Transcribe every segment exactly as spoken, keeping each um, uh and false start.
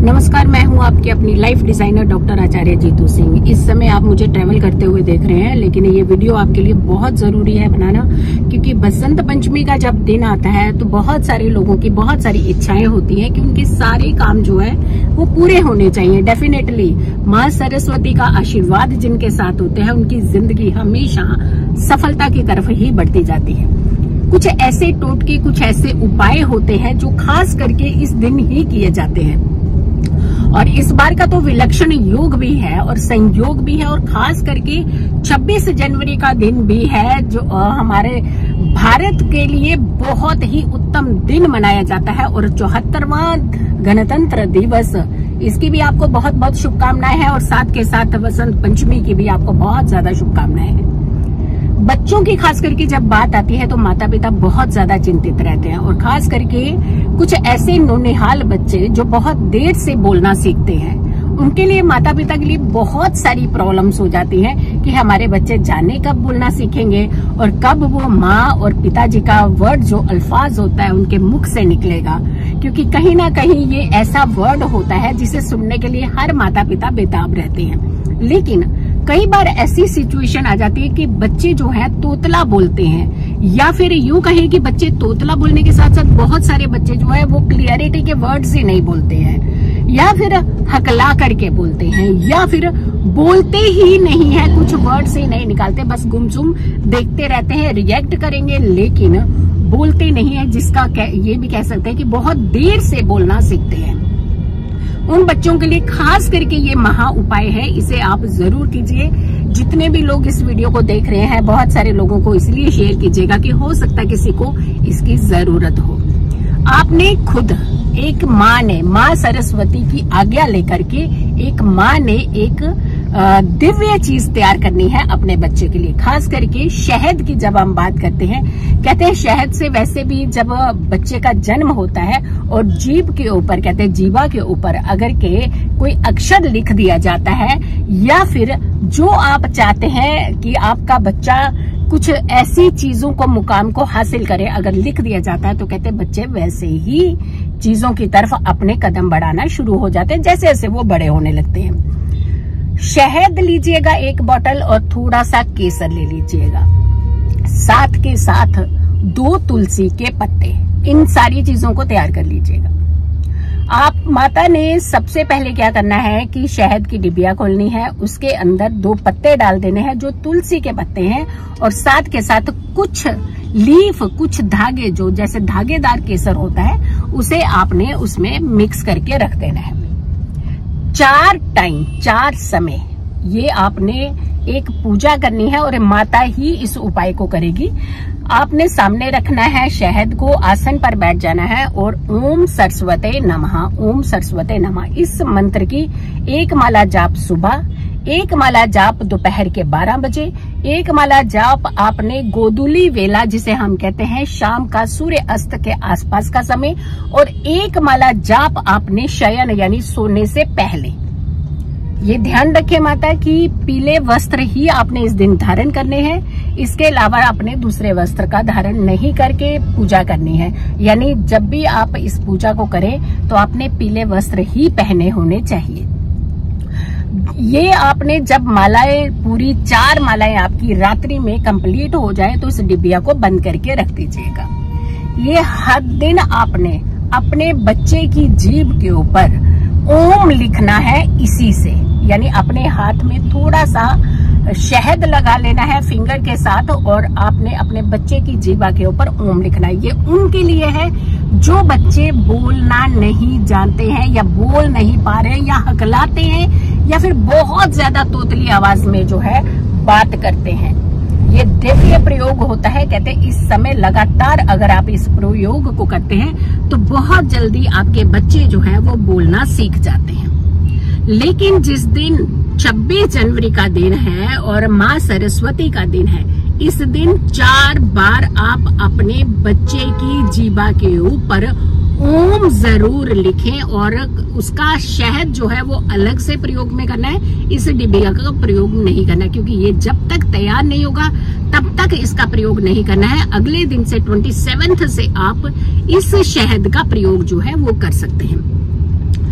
नमस्कार, मैं हूं आपकी अपनी life designer doctor Acharya Jitu Singh. इस समय आप मुझे ट्रेवल करते हुए देख रहे हैं, लेकिन ये वीडियो आपके लिए बहुत जरूरी है बनाना, क्योंकि बसंत पंचमी का जब दिन आता है तो बहुत सारे लोगों की बहुत सारी इच्छाएं होती हैं कि उनके सारे काम जो है वो पूरे होने चाहिए। डेफिनेटली माँ सरस्वती का आशीर्वाद जिनके साथ होते हैं उनकी जिंदगी हमेशा सफलता की तरफ ही बढ़ती जाती है। कुछ ऐसे टोटके, कुछ ऐसे उपाय होते हैं जो खास करके इस दिन ही किए जाते हैं, और इस बार का तो विलक्षण योग भी है और संयोग भी है, और खास करके छब्बीस जनवरी का दिन भी है जो हमारे भारत के लिए बहुत ही उत्तम दिन मनाया जाता है। और चौहत्तरवां गणतंत्र दिवस, इसकी भी आपको बहुत बहुत शुभकामनाएं हैं, और साथ के साथ वसंत पंचमी की भी आपको बहुत ज्यादा शुभकामनाएं हैं। बच्चों की खास करके जब बात आती है तो माता पिता बहुत ज्यादा चिंतित रहते हैं, और खास करके कुछ ऐसे नौनिहाल बच्चे जो बहुत देर से बोलना सीखते हैं, उनके लिए माता पिता के लिए बहुत सारी प्रॉब्लम्स हो जाती हैं कि हमारे बच्चे जाने कब बोलना सीखेंगे और कब वो माँ और पिताजी का वर्ड जो अल्फाज होता है उनके मुख से निकलेगा, क्योंकि कहीं ना कहीं ये ऐसा वर्ड होता है जिसे सुनने के लिए हर माता पिता बेताब रहते हैं। लेकिन कई बार ऐसी सिचुएशन आ जाती है कि बच्चे जो है तोतला बोलते हैं, या फिर यूं कहें कि बच्चे तोतला बोलने के साथ साथ बहुत सारे बच्चे जो है वो क्लियरिटी के वर्ड्स ही नहीं बोलते हैं, या फिर हकला करके बोलते हैं, या फिर बोलते ही नहीं है, कुछ वर्ड्स ही नहीं निकालते, बस गुमसुम देखते रहते हैं, रिएक्ट करेंगे लेकिन बोलते नहीं है, जिसका ये भी कह सकते हैं कि बहुत देर से बोलना सीखते हैं। उन बच्चों के लिए खास करके ये महा उपाय है, इसे आप जरूर कीजिए। जितने भी लोग इस वीडियो को देख रहे हैं, बहुत सारे लोगों को इसलिए शेयर कीजिएगा कि हो सकता है किसी को इसकी जरूरत हो। आपने खुद, एक माँ ने, माँ सरस्वती की आज्ञा लेकर के एक माँ ने एक दिव्य चीज तैयार करनी है अपने बच्चे के लिए। खास करके शहद की जब हम बात करते हैं, कहते हैं शहद से वैसे भी जब बच्चे का जन्म होता है और जीभ के ऊपर, कहते हैं जीवा के ऊपर अगर के कोई अक्षर लिख दिया जाता है, या फिर जो आप चाहते हैं कि आपका बच्चा कुछ ऐसी चीजों को, मुकाम को हासिल करे, अगर लिख दिया जाता है तो कहते हैं बच्चे वैसे ही चीजों की तरफ अपने कदम बढ़ाना शुरू हो जाते हैं जैसे जैसे वो बड़े होने लगते हैं। शहद लीजिएगा एक बोतल, और थोड़ा सा केसर ले लीजिएगा, साथ के साथ दो तुलसी के पत्ते, इन सारी चीजों को तैयार कर लीजिएगा। आप माता ने सबसे पहले क्या करना है कि शहद की डिबिया खोलनी है, उसके अंदर दो पत्ते डाल देने हैं जो तुलसी के पत्ते हैं, और साथ के साथ कुछ लीफ, कुछ धागे, जो जैसे धागेदार केसर होता है, उसे आपने उसमें मिक्स करके रख देना है। चार टाइम, चार समय ये आपने एक पूजा करनी है, और माता ही इस उपाय को करेगी। आपने सामने रखना है शहद को, आसन पर बैठ जाना है, और ओम सरस्वते नमः, ओम सरस्वते नमः इस मंत्र की एक माला जाप सुबह, एक माला जाप दोपहर के बारह बजे, एक माला जाप आपने गोधूली वेला, जिसे हम कहते हैं शाम का सूर्य अस्त के आसपास का समय, और एक माला जाप आपने शयन यानी सोने से पहले। ये ध्यान रखें माता कि पीले वस्त्र ही आपने इस दिन धारण करने हैं, इसके अलावा आपने दूसरे वस्त्र का धारण नहीं करके पूजा करनी है। यानी जब भी आप इस पूजा को करें तो आपने पीले वस्त्र ही पहने होने चाहिए। ये आपने जब मालाएं, पूरी चार मालाएं आपकी रात्रि में कंप्लीट हो जाए तो इस डिबिया को बंद करके रख दीजिएगा। ये हर दिन आपने अपने बच्चे की जीभ के ऊपर ओम लिखना है इसी से, यानी अपने हाथ में थोड़ा सा शहद लगा लेना है फिंगर के साथ, और आपने अपने बच्चे की जीवा के ऊपर ओम लिखना है। ये उनके लिए है जो बच्चे बोलना नहीं जानते हैं, या बोल नहीं पा रहे हैं, या हकलाते हैं, या फिर बहुत ज्यादा तोतली आवाज में जो है बात करते हैं। ये दिव्य प्रयोग होता है, कहते हैं इस समय लगातार अगर आप इस प्रयोग को करते हैं तो बहुत जल्दी आपके बच्चे जो है वो बोलना सीख जाते हैं। लेकिन जिस दिन छब्बीस जनवरी का दिन है और माँ सरस्वती का दिन है, इस दिन चार बार आप अपने बच्चे की जीभा के ऊपर ओम जरूर लिखें, और उसका शहद जो है वो अलग से प्रयोग में करना है, इस डिबिया का प्रयोग नहीं करना, क्योंकि ये जब तक तैयार नहीं होगा तब तक इसका प्रयोग नहीं करना है। अगले दिन से सत्ताईस से आप इस शहद का प्रयोग जो है वो कर सकते हैं।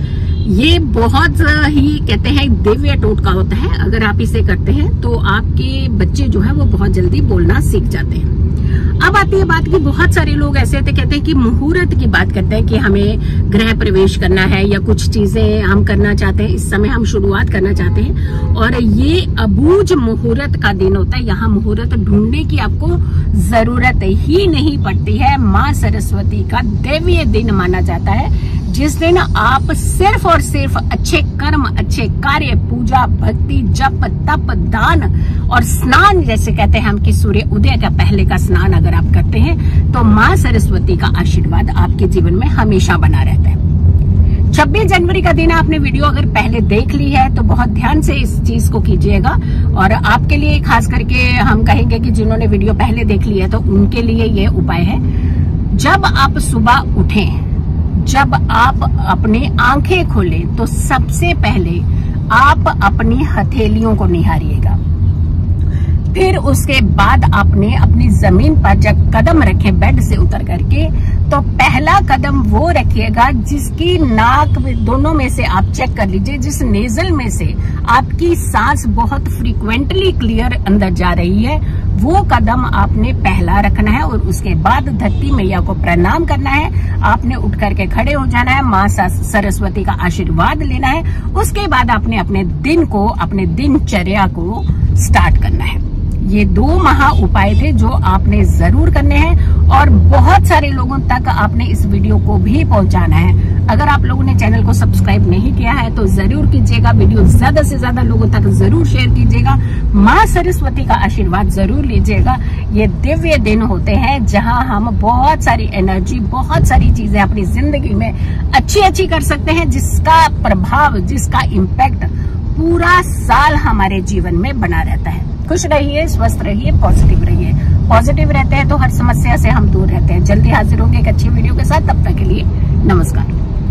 ये बहुत ही कहते हैं दिव्य टोटका होता है। अगर आप इसे करते हैं तो आपके बच्चे जो है वो बहुत जल्दी बोलना सीख जाते हैं। अब आती है बात कि बहुत सारे लोग ऐसे होते कहते हैं कि मुहूर्त की बात करते हैं कि हमें गृह प्रवेश करना है या कुछ चीजें हम करना चाहते हैं, इस समय हम शुरुआत करना चाहते हैं और ये अबूझ मुहूर्त का दिन होता है। यहाँ मुहूर्त ढूंढने की आपको जरूरत ही नहीं पड़ती है। माँ सरस्वती का दिव्य दिन माना जाता है, जिस दिन आप सिर्फ और सिर्फ अच्छे कर्म, अच्छे कार्य, पूजा, भक्ति, जप, तप, दान और स्नान, जैसे कहते हैं हम कि सूर्य उदय का पहले का स्नान अगर आप करते हैं तो माँ सरस्वती का आशीर्वाद आपके जीवन में हमेशा बना रहता है। छब्बीस जनवरी का दिन आपने वीडियो अगर पहले देख ली है तो बहुत ध्यान से इस चीज को कीजिएगा। और आपके लिए खास करके हम कहेंगे कि जिन्होंने वीडियो पहले देख ली है तो उनके लिए ये उपाय है। जब आप सुबह उठें, जब आप अपनी आंखें खोलें तो सबसे पहले आप अपनी हथेलियों को निहारिएगा। फिर उसके बाद आपने अपनी जमीन पर जब कदम रखे बेड से उतर करके, तो पहला कदम वो रखिएगा जिसकी नाक दोनों में से आप चेक कर लीजिए, जिस नेजल में से आपकी सांस बहुत फ्रीक्वेंटली क्लियर अंदर जा रही है, वो कदम आपने पहला रखना है। और उसके बाद धरती मैया को प्रणाम करना है। आपने उठ करके खड़े हो जाना है, माँ सरस्वती का आशीर्वाद लेना है। उसके बाद आपने अपने दिन को, अपने दिनचर्या को स्टार्ट करना है। ये दो महा उपाय थे जो आपने जरूर करने हैं और बहुत सारे लोगों तक आपने इस वीडियो को भी पहुंचाना है। अगर आप लोगों ने चैनल को सब्सक्राइब नहीं किया है तो जरूर कीजिएगा, वीडियो ज्यादा से ज्यादा लोगों तक जरूर शेयर कीजिएगा, माँ सरस्वती का आशीर्वाद जरूर लीजिएगा। ये दिव्य दिन होते हैं जहां हम बहुत सारी एनर्जी, बहुत सारी चीजें अपनी जिंदगी में अच्छी अच्छी कर सकते हैं, जिसका प्रभाव, जिसका इम्पैक्ट पूरा साल हमारे जीवन में बना रहता है। खुश रहिए, स्वस्थ रहिए, पॉजिटिव रहिए। पॉजिटिव रहते हैं तो हर समस्या से हम दूर रहते हैं। जल्दी हाजिर होंगे एक अच्छी वीडियो के साथ, तब तक के लिए नमस्कार।